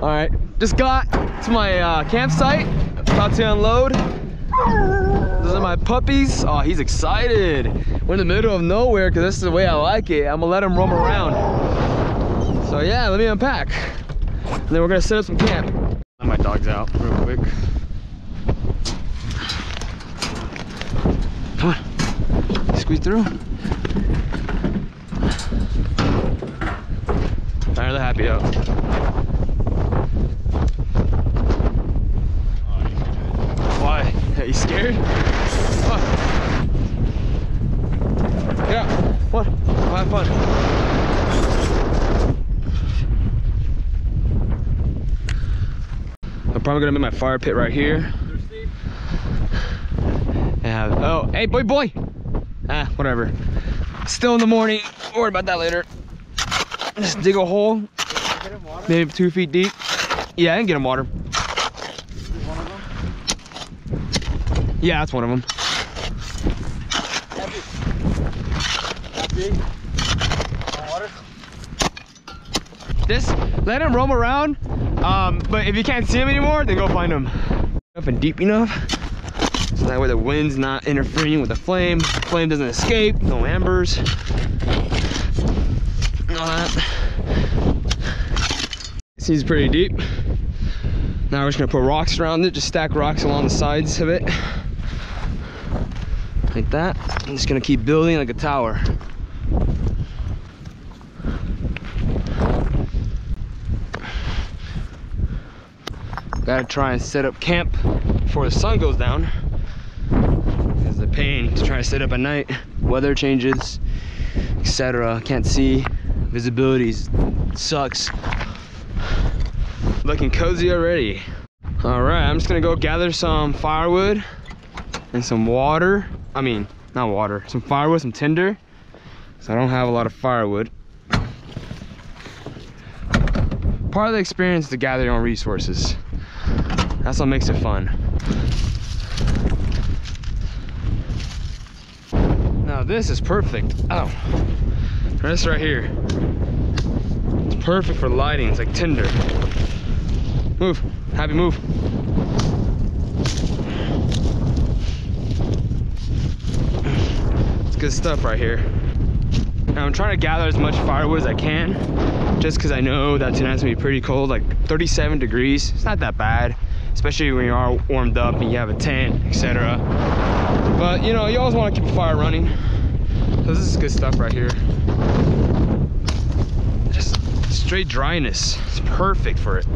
All right, just got to my campsite. About to unload. Those are my puppies. Oh, he's excited. We're in the middle of nowhere because this is the way I like it. I'm gonna let him roam around. So yeah, let me unpack. And then we're gonna set up some camp. Let my dogs out real quick. Come on, squeeze through. All right, they're happy out. Why? Are you scared? Oh. Yeah, what? We'll have fun. I'm probably gonna make my fire pit right here. And oh, hey, boy! Ah, whatever. Still in the morning. Don't worry about that later. Just dig a hole, maybe 2 feet deep. Yeah, I can get him water. Yeah, that's one of them. Just let him roam around. But if you can't see him anymore, then go find him. Up and deep enough, so that way the wind's not interfering with the flame. The flame doesn't escape. No ambers. All that. Seems pretty deep. Now we're just gonna put rocks around it. Just stack rocks along the sides of it. Like that. I'm just gonna keep building like a tower. Gotta try and set up camp before the sun goes down. It's a pain to try to set up at night. Weather changes, etc. Can't see. Visibility sucks. Looking cozy already. All right, I'm just gonna go gather some firewood and some water. I mean, not water, some firewood, some tinder. So I don't have a lot of firewood. Part of the experience is to gather your own resources. That's what makes it fun. Now this is perfect. Oh, this right here. It's perfect for lighting. It's like tinder. Move, happy move. It's good stuff right here. Now I'm trying to gather as much firewood as I can, just because I know that tonight's gonna be pretty cold, like 37 degrees. It's not that bad, especially when you are warmed up and you have a tent, etc. But you know, you always want to keep the fire running. So this is good stuff right here. Just straight dryness. It's perfect for it.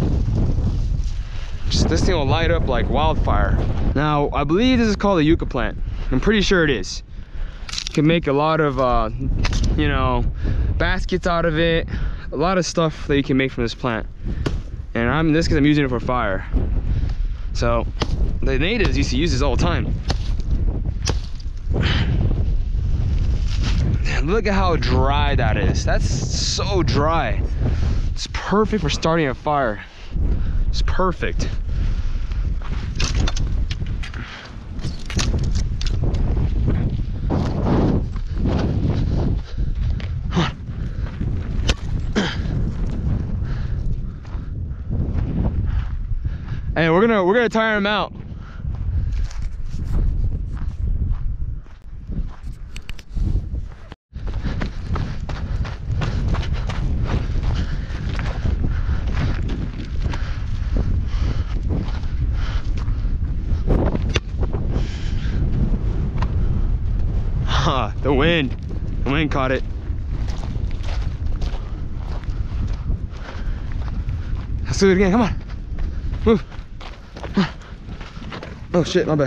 Just this thing will light up like wildfire. Now, I believe this is called a yucca plant. I'm pretty sure it is. You can make a lot of, you know, baskets out of it. A lot of stuff that you can make from this plant. And this because I'm using it for fire. So, the natives used to use this all the time. And look at how dry that is. That's so dry. It's perfect for starting a fire. It's perfect. Hey, we're gonna tire him out. The wind caught it. Let's do it again, come on. Move. Oh shit, my bad.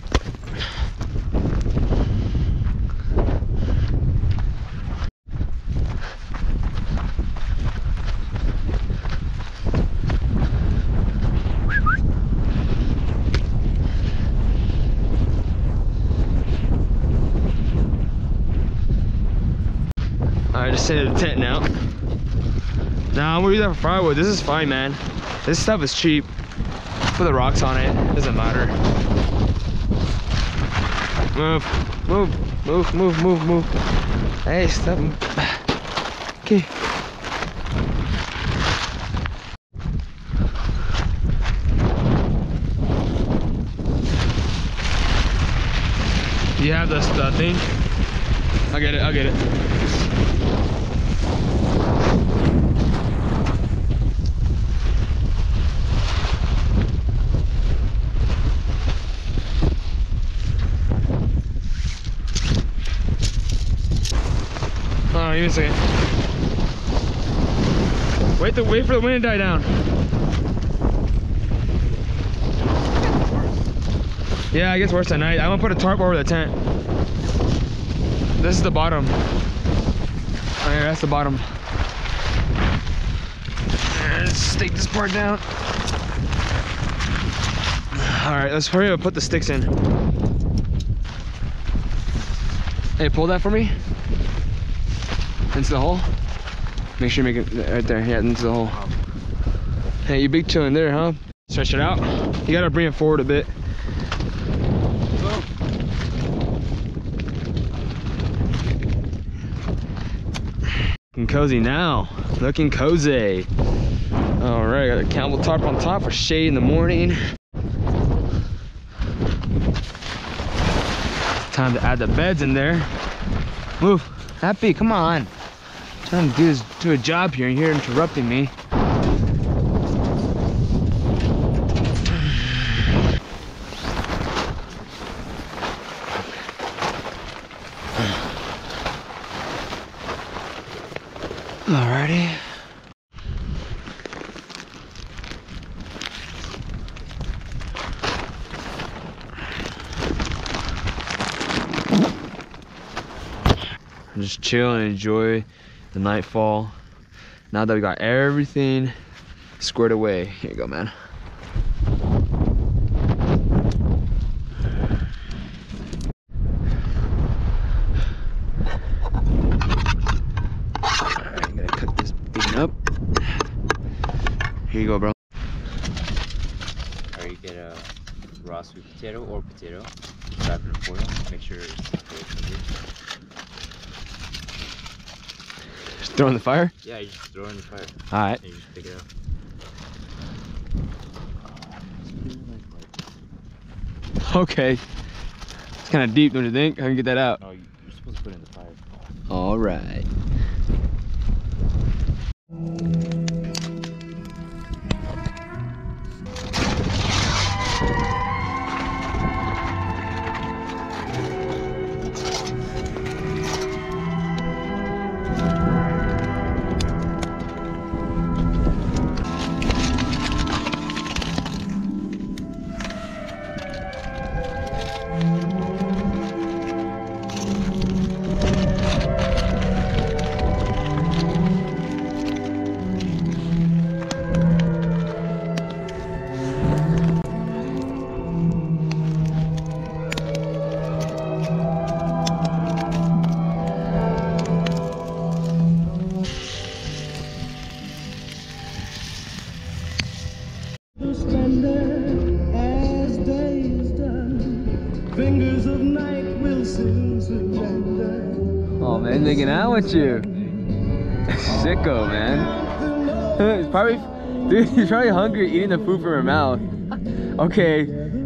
I just set the tent now. Nah, I'm gonna use that for firewood. This is fine, man. This stuff is cheap. Put the rocks on it, doesn't matter. Move, move, move, move, move, move. Hey, stop. Okay. you have the thing? I'll get it, I'll get it. Oh, give me a second. Wait for the wind to die down. Yeah, it gets worse at night. I'm gonna put a tarp over the tent. This is the bottom. Oh, yeah, that's the bottom. Let's stake this part down. All right, let's hurry up and put the sticks in. Hey, pull that for me. Into the hole. Make sure you make it right there. Yeah, into the hole. Hey, you big toe in there, huh? Stretch it out. You gotta bring it forward a bit. Looking cozy now. Looking cozy. All right, got a camel tarp on top for shade in the morning. Time to add the beds in there. Move, Happy, come on. I'm trying to do a job here and you're interrupting me. Alrighty. Just chill and enjoy the nightfall. Now that we got everything squared away. Here you go, man. Alright, I'm gonna cook this thing up. Here you go, bro. Or you get a raw sweet potato or potato, wrap it in foil, make sure it's covered. Just throw in the fire? Yeah, you just throw it in the fire. Alright. And you just pick it up. Okay. It's kind of deep, don't you think? I can get that out. No, you're supposed to put it in the fire. Alright. Oh man, making out with you. Sicko, man. He's probably, dude, he's probably hungry eating the food from her mouth. Okay.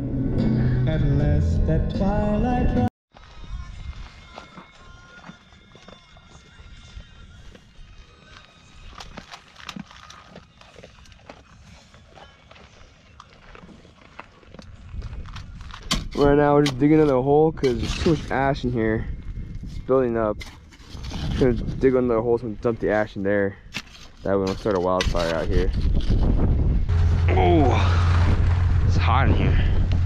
Right now we're just digging another hole because there's too much ash in here. It's building up. I'm gonna dig another hole so we can dump the ash in there. That way we don't start a wildfire out here. Oh, it's hot in here.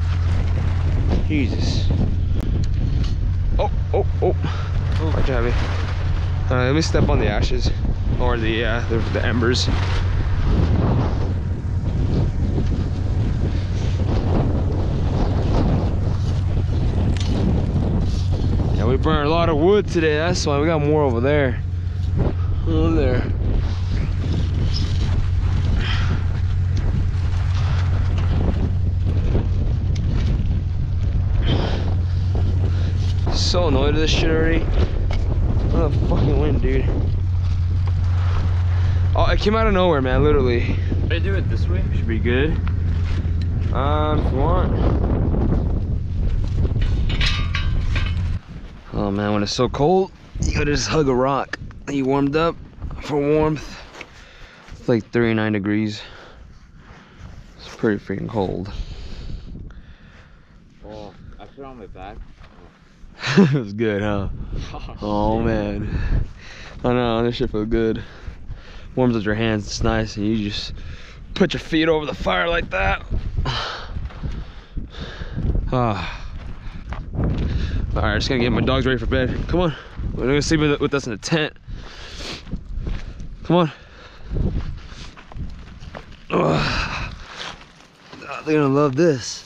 Jesus. Oh. Watch out, me. Let me step on the ashes or the embers. Yeah, we burned a lot of wood today. That's why we got more over there. Over there. So annoyed with this shit already. What a fucking wind, dude. Oh, it came out of nowhere, man, literally. Should I do it this way? Should be good. If you want. Oh man, when it's so cold, you gotta just hug a rock. You warmed up for warmth. It's like 39 degrees. It's pretty freaking cold. Oh, I put it on my back. It was good, huh? Oh man. I know, this shit feels good. Warms up your hands, it's nice, and you just put your feet over the fire like that. Ah. Alright, just gonna get my dogs ready for bed. Come on. We're gonna sleep with us in the tent. Come on. Oh, they're gonna love this.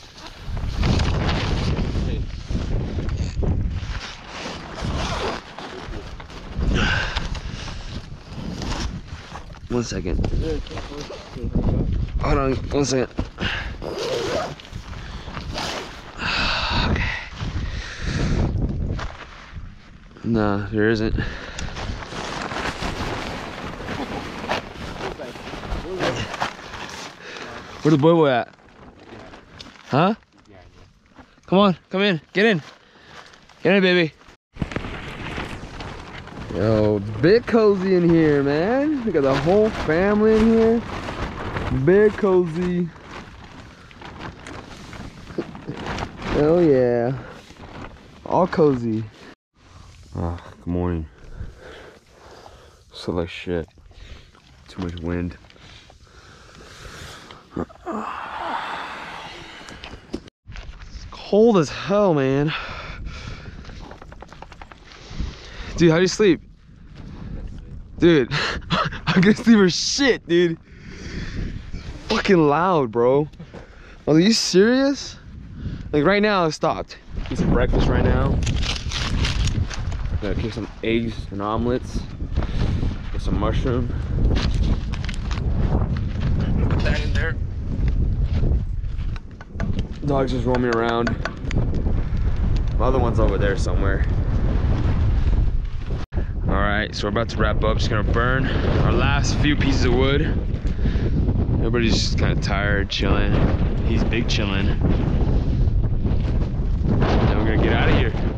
One second. Hold on, 1 second. Okay. Nah, there isn't. Where's the boy at? Huh? Come on, come in, get in. Get in, baby. Yo, big cozy in here, man. We got the whole family in here. Big cozy. Oh yeah. All cozy. Oh, good morning. So like shit. Too much wind. It's cold as hell, man. Dude, how do you sleep? Dude, I'm gonna sleep for shit, dude. Fucking loud, bro. Are you serious? Like right now, I've stopped. Eat some breakfast right now. Gotta cook some eggs and omelets. Get some mushroom. Put that in there. Dog's just roaming around. The other one's over there somewhere. Alright, so we're about to wrap up. Just gonna burn our last few pieces of wood. Everybody's just kind of tired, chilling. He's big chilling. Then we're gonna get out of here.